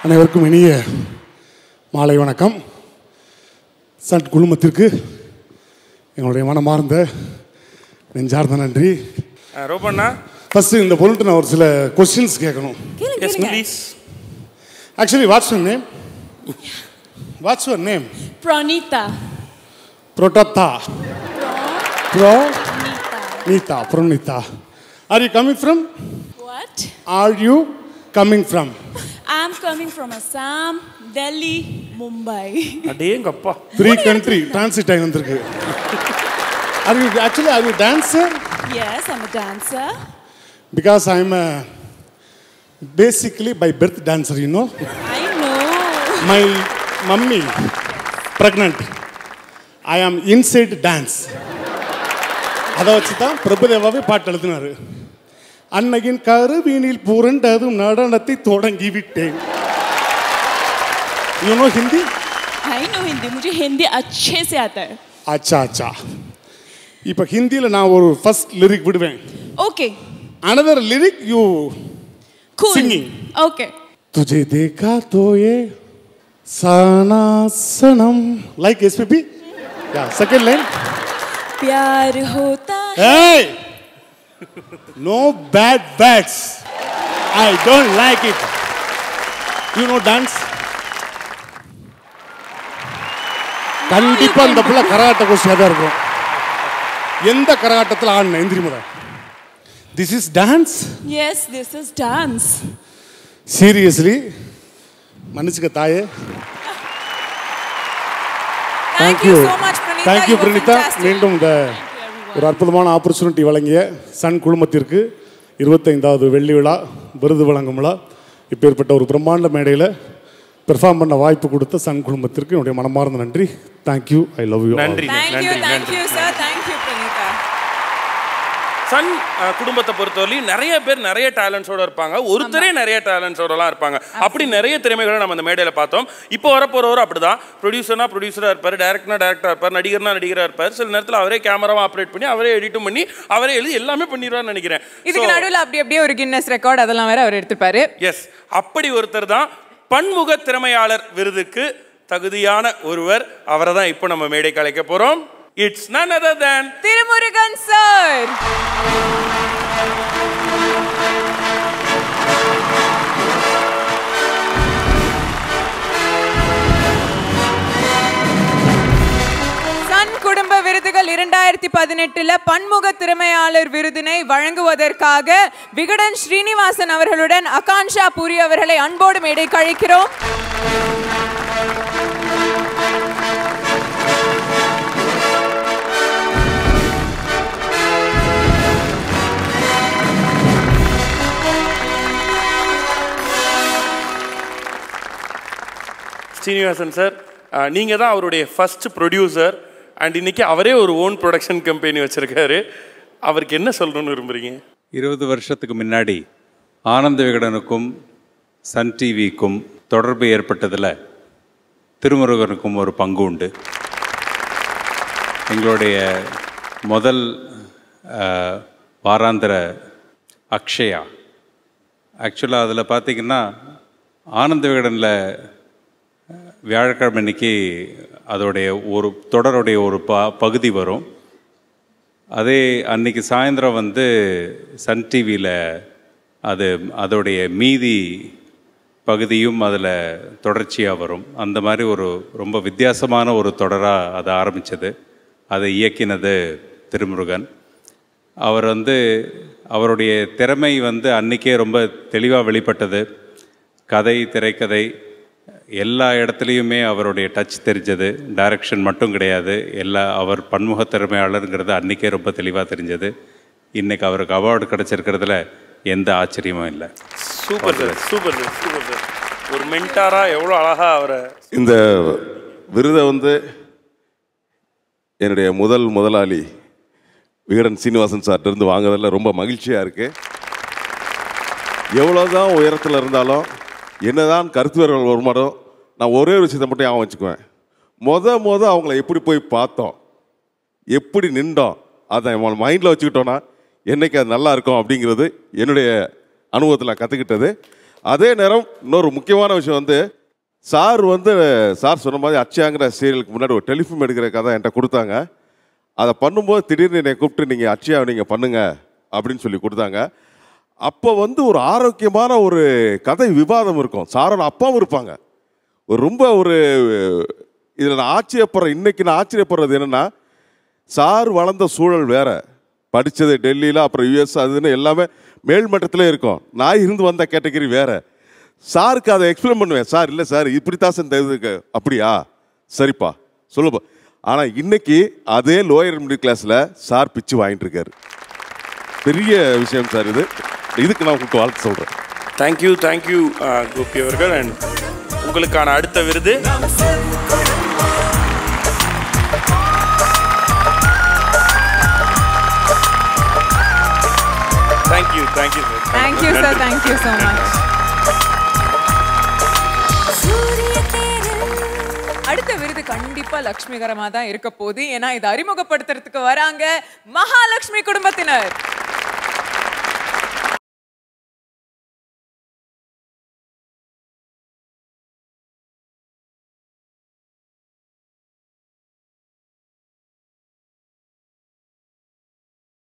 அனைவருக்கும் இனிய மாலை வணக்கம். சன் குழுமத்திற்கு எங்களுடைய மனமார்ந்த நெஞ்சார்ந்த நன்றி. ரோபண்ணா, ஃபர்ஸ்ட் இந்த பொருள்கிட்ட நான் ஒரு சில கொஸ்டின்ஸ் கேட்கணும். Yes please. Actually what's your name? What's your name? Pranita. Protata. Pranita. Pranita. Are you coming from? What? Are you coming from? I'm coming from Assam, Delhi, Mumbai. அடேங்கப்பா. 3 country transit ஆகி வந்திருக்கு. Are you dancer? Yes, I'm a dancer. Because I'm basically by birth dancer, you know. I know. My mummy pregnant. I am inside dance. அதை வச்சு தான் பிரபுதேவாவே பாட்டு எழுதினாரு. அன்னையின் கருவினில் புரண்டதும் நடனத்தை தொடங்கி விட்டேன். You know Hindi? I know Hindi. मुझे हिंदी अच्छे से आता है. अच्छा. இப்போ ஹிந்தியில் நான் ஒரு ஃபர்ஸ்ட் லிரிக் விடுவேன். Okay. Another lyric you Cool. singing. Okay. तुझे देखा तो ये सना सनम like SPP. Yeah, second line. प्यार होता है. Hey! No bad words. I don't like it. You know dance? கண்டிப்பா இந்த புள்ள கரகாட்ட கோஷ்டியா தான் இருக்கும். எந்த கரகாட்டத்தில் ஆடின எந்திரிமுறை? This is dance? Yes, this is dance. Seriously? மன்னிச்சுக்க தாயே. Thank you so much, Pranita. Thank you, You were Pranita. fantastic. மீண்டும் இந்த ஒரு அற்புதமான ஆப்பர்ச்சுனிட்டி வழங்கிய சன் குழுமத்திற்கு 25வது வெள்ளி விழா விருது வழங்கும் விழா இப்பேற்பட்ட ஒரு பிரம்மாண்ட மேடையில் பெர்ஃபார்ம் பண்ண வாய்ப்பு கொடுத்த சன் குழுமத்திற்கு என்னுடைய மனமார்ந்த நன்றி. தேங்க்யூ. I love you. நன்றி. Thank you, sir. Thank you, Pranita. Sun குடும்பத்தை பொறுத்தவரை நிறைய பேர் நிறைய டேலண்ட்ஸோட இருப்பாங்க. ஒருத்தரே நிறைய டேலண்ட்ஸோடலாம் இருப்பாங்க. அப்படி நிறைய திறமைகளை நம்ம அந்த மேடையில் பார்த்தோம். இப்போ வரப்போறவரும் அப்படிதான். ப்ரொடியூசராக இருப்பார், டேரக்டராக இருப்பார், நடிகராக இருப்பார். சில நேரத்தில் அவரே கேமராவை ஆப்ரேட் பண்ணி அவரே எடிட்டும் பண்ணி அவரே எழுதி எல்லாமே பண்ணிடுவார்னு நினைக்கிறேன். இதுக்கு நடுவில் அப்படியே ஒரு கின்னஸ் ரெக்கார்ட் அதெல்லாம் வேற அவர் எடுத்துப்பாரு. எஸ், அப்படி ஒருத்தர் தான் பன்முக திறமையாளர் விருதுக்கு தகுதியான ஒருவர். அவரை தான் இப்போ நம்ம மேடைக்கு அழைக்க போறோம். It's none other than Thirumurugan sir. Sun குடும்ப விருதுகள் 2018 பன்முக திறமையாளர் விருதினை வழங்குவதற்காக விகடன் ஸ்ரீனிவாசன் அவர்களுடன் ஆகான்ஷா பூரி அவர்களை அன்போடு மேடைக்கு அழைக்கிறோம். ஸ்ரீனிவாசன் சார், நீங்கள் தான் அவருடைய ஃபர்ஸ்ட் ப்ரொடியூசர் அண்ட் இன்னைக்கு அவரே ஒரு ஓன் ப்ரொடக்ஷன் கம்பெனி வச்சுருக்காரு. அவருக்கு என்ன சொல்லணும்னு விரும்புகிறீங்க? 20 வருஷத்துக்கு முன்னாடி ஆனந்த விகடனுக்கும் சன் டிவிக்கும் தொடர்பு ஏற்பட்டதில் திருமுருகனுக்கும் ஒரு பங்கு உண்டு. எங்களுடைய முதல் வாராந்திர அக்ஷயா ஆக்சுவலாக அதில் பார்த்திங்கன்னா ஆனந்த விகடனில் வியாழக்கிழமை அன்னைக்கு அதோடைய ஒரு தொடருடைய ஒரு பகுதி வரும். அதே அன்னைக்கு சாயந்தரம் வந்து சன் டிவியில் அதோடைய மீதி பகுதியும் அதில் தொடர்ச்சியாக வரும். அந்த மாதிரி ஒரு ரொம்ப வித்தியாசமான ஒரு தொடராக அதை ஆரம்பித்தது. அதை இயக்கினது திருமுருகன். அவர் வந்து அவருடைய திறமை வந்து அன்றைக்கே ரொம்ப தெளிவாக வெளிப்பட்டது. கதை, திரைக்கதை எல்லா இடத்துலையுமே அவருடைய டச் தெரிஞ்சது. டைரக்ஷன் மட்டும் கிடையாது, அவர் பன்முக திறமையாளருங்கிறது அன்றைக்கே ரொம்ப தெளிவாக தெரிஞ்சது. இன்றைக்கி அவருக்கு அவார்டு கிடச்சிருக்கிறதுல எந்த ஆச்சரியமும் இல்லை. Super sir, super sir, super sir. ஒரு மென்டாராக எவ்வளோ அழகாக அவரை இந்த விருதை வந்து என்னுடைய முதலாளி விகடன் சீனிவாசன் சார்ட்டிருந்து வாங்குறதில் ரொம்ப மகிழ்ச்சியாக இருக்குது. எவ்வளோதான் உயரத்தில் இருந்தாலும் என்னதான் கருத்து வேறுபாடு வருமானம் நான் ஒரே ஒரு விஷயத்தை மட்டும் ஞாபகம் வச்சுக்குவேன். அவங்கள எப்படி போய் பார்த்தோம், எப்படி நின்றோம், அதை மைண்டில் வச்சுக்கிட்டோன்னா என்றைக்கு அது நல்லா இருக்கும் அப்படிங்கிறது என்னுடைய அனுபவத்தில் கற்றுக்கிட்டது. அதே நேரம் இன்னொரு முக்கியமான விஷயம் வந்து சார் சொன்ன மாதிரி அக்ஷயாங்கிற சீரியலுக்கு முன்னாடி ஒரு டெலிஃபிலிம் எடுக்கிற கதை என்கிட்ட கொடுத்தாங்க. அதை பண்ணும்போது திடீர்னு என்னை கூப்பிட்டு நீங்கள் அக்ஷயா நீங்கள் பண்ணுங்க அப்படின்னு சொல்லி கொடுத்தாங்க. அப்போ ஒரு ஆரோக்கியமான ஒரு கதை விவாதம் இருக்கும். சாரோட அப்பாவும் இருப்பாங்க. ரொம்ப இதில் நான் இன்னைக்கு நான் ஆச்சரியப்படுறது என்னென்னா, சார் வளர்ந்த சூழல் வேற, படித்தது டெல்லியில், அப்புறம் யூஎஸ், அதுன்னு எல்லாமே மேல்மட்டத்திலே இருக்கும். நான் இருந்து வந்த கேட்டகரி வேற. சாருக்கு அதை எக்ஸ்பிளைன் பண்ணுவேன். சார் இல்லை சார் இப்படித்தான் சார் தெரியுதுக்கு. அப்படியா, சரிப்பா சொல்லுப்பா. ஆனால் இன்னைக்கு அதே லோயர் மிடில் கிளாஸில் சார் பிச்சு வாங்கிட்டு இருக்காரு. பெரிய விஷயம் சார் இது. இதுக்கு நான் உங்களுக்கு வாழ்த்து சொல்கிறேன். தேங்க்யூ கோபி அவர்கள். அண்ட் உங்களுக்கான அடுத்த விருது thank you sir. Thank you so much. அடுத்த விருது கண்டிப்பா லட்சுமிகரமா தான் இருக்க போகுது. ஏன்னா இதை அறிமுகப்படுத்துறதுக்கு வராங்க மகாலட்சுமி குடும்பத்தினர்.